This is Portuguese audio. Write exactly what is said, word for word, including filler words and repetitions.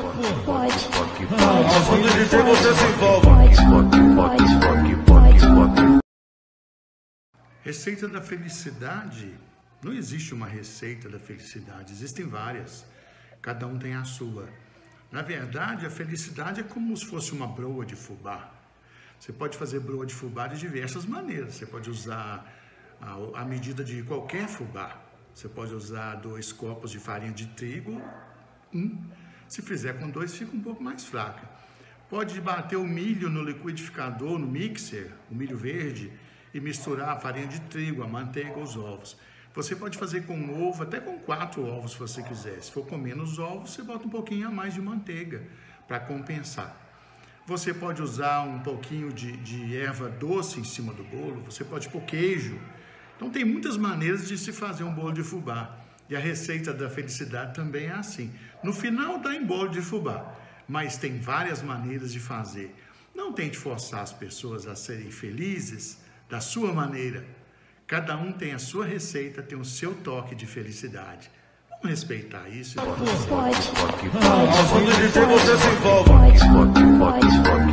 Pode, pode, Quando ele tem, você se envolve. pode, pode. Receita da felicidade. Não existe uma receita da felicidade, existem várias. Cada um tem a sua. Na verdade, a felicidade é como se fosse uma broa de fubá. Você pode fazer broa de fubá de diversas maneiras. Você pode usar a, a medida de qualquer fubá. Você pode usar dois copos de farinha de trigo. Um. Se fizer com dois, fica um pouco mais fraca. Pode bater o milho no liquidificador, no mixer, o milho verde, e misturar a farinha de trigo, a manteiga, os ovos. Você pode fazer com um ovo, até com quatro ovos, se você quiser. Se for com menos ovos, você bota um pouquinho a mais de manteiga para compensar. Você pode usar um pouquinho de, de erva doce em cima do bolo. Você pode pôr queijo. Então, tem muitas maneiras de se fazer um bolo de fubá. E a receita da felicidade também é assim. No final, dá em bolo de fubá. Mas tem várias maneiras de fazer. Não tente forçar as pessoas a serem felizes da sua maneira. Cada um tem a sua receita, tem o seu toque de felicidade. Vamos respeitar isso. Pode, pode, Quando ele tem, você se envolve. pode, pode.